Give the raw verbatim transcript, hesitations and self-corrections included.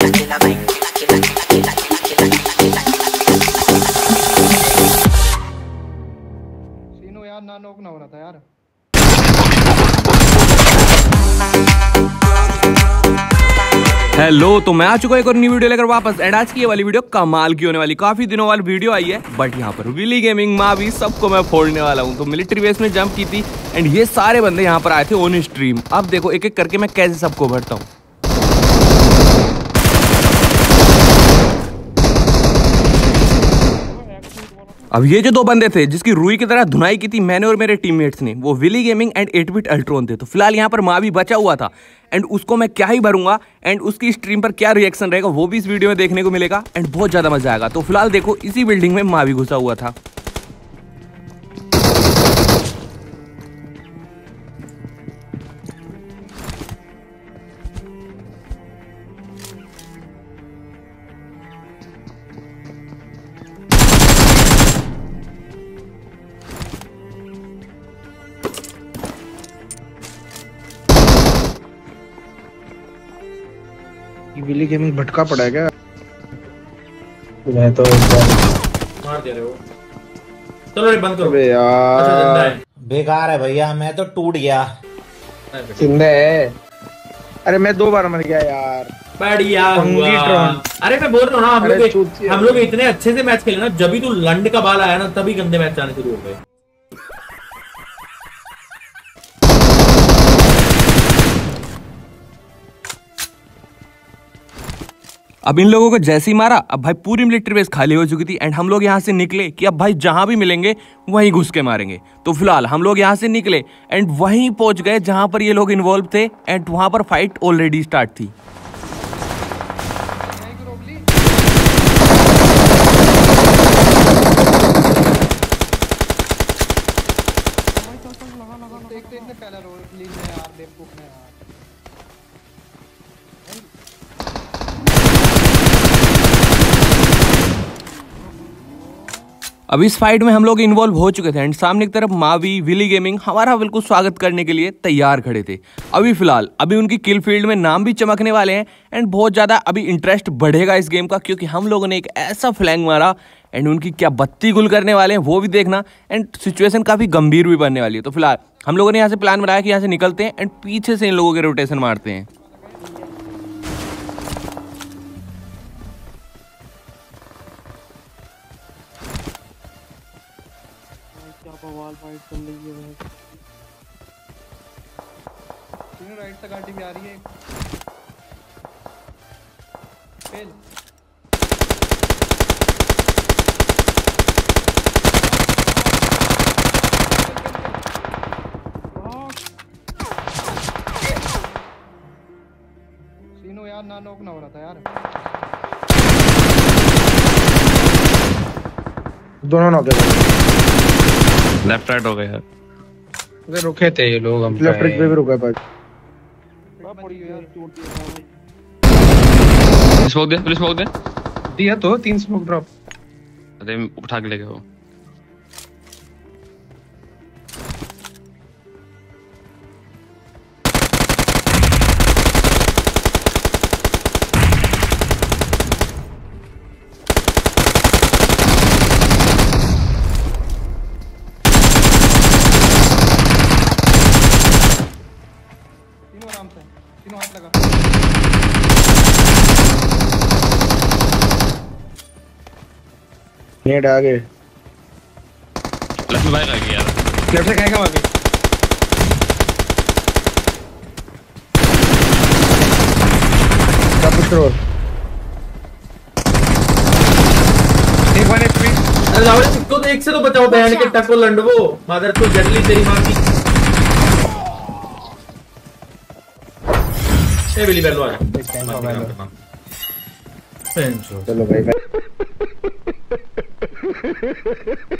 सीनो यार ना नॉक ना हो रहा था यार। हेलो, तो मैं आ चुका हूं एक और नई वीडियो लेकर वापस। एंड आज की ये वाली वीडियो कमाल की होने वाली, काफी दिनों वाली वीडियो आई है, बट यहाँ पर विली गेमिंग मावी सबको मैं फोड़ने वाला हूँ। तो मिलिट्री बेस में जंप की थी एंड ये सारे बंदे यहाँ पर आए थे ऑन स्ट्रीम। अब देखो एक एक करके मैं कैसे सबको भरता हूँ। अब ये जो दो बंदे थे जिसकी रुई की तरह धुनाई की थी मैंने और मेरे टीममेट्स ने, वो Willy gaming and eight bit Ultron थे। तो फिलहाल यहाँ पर मावी बचा हुआ था एंड उसको मैं क्या ही भरूंगा एंड उसकी स्ट्रीम पर क्या रिएक्शन रहेगा वो भी इस वीडियो में देखने को मिलेगा एंड बहुत ज्यादा मजा आएगा। तो फिलहाल देखो इसी बिल्डिंग में मावी घुसा हुआ था। विली गेमिंग भटका पड़ा है क्या? मैं तो मार दे रहे हो। चलो रे बंद करो। अबे यार बेकार है भैया, मैं तो टूट गया। जिंदा है। अरे मैं दो बार मर गया यार। बढ़िया हुआ। अरे मैं बोल रहा हूँ ना, हम लोग हम लोग इतने अच्छे से मैच खेले ना, जब भी तू लंड का बाल आया ना तभी गंदे मैच आने शुरू हो गए। अब इन लोगों को जैसे ही मारा, अब भाई पूरी मिलिट्री बेस खाली हो चुकी थी एंड हम लोग यहाँ से निकले कि अब भाई जहां भी मिलेंगे वहीं घुस के मारेंगे। तो फिलहाल हम लोग यहाँ से निकले एंड वहीं पहुंच गए जहां पर ये लोग इन्वॉल्व थे एंड वहां पर फाइट ऑलरेडी स्टार्ट थी। अब इस फाइट में हम लोग इन्वॉल्व हो चुके थे एंड सामने की तरफ मावी विली गेमिंग हमारा बिल्कुल स्वागत करने के लिए तैयार खड़े थे। अभी फिलहाल अभी उनकी किल फील्ड में नाम भी चमकने वाले हैं एंड बहुत ज़्यादा अभी इंटरेस्ट बढ़ेगा इस गेम का, क्योंकि हम लोगों ने एक ऐसा फ्लैंग मारा एंड उनकी क्या बत्ती गुल करने वाले हैं वो भी देखना एंड सिचुएशन काफ़ी गंभीर भी बनने वाली है। तो फिलहाल हम लोगों ने यहाँ से प्लान बनाया कि यहाँ से निकलते हैं एंड पीछे से इन लोगों के रोटेशन मारते हैं। बवाल फाइट चल रही है। तीनों राइट से गाड़ी भी आ रही है। फेल। सीनो यार ना नॉक ना हो रहा था यार। दोनों नॉक है। लेफ्ट राइट हो गया यार। उधर रुके थे ये लोग, हम लेफ्ट राइट पे भी रुका भाई। स्मोक दे, पुलिस स्मोक दे दिया तो तीन स्मोक ड्रॉप। अरे उठा के ले गए वो। आराम से तीनों हाथ लगा। नेड आगे लेफ्ट में बाइक आ गई यार। लेफ्ट से खाएगा अभी। सब कुछ रोल एक वन एचपी। अरे रावल इसको तो एक से तो बचाओ, बहन के टक्को लंडवो मदर तो जटली तेरी मां की। ए विली बैलो आ जा। चलो भाई।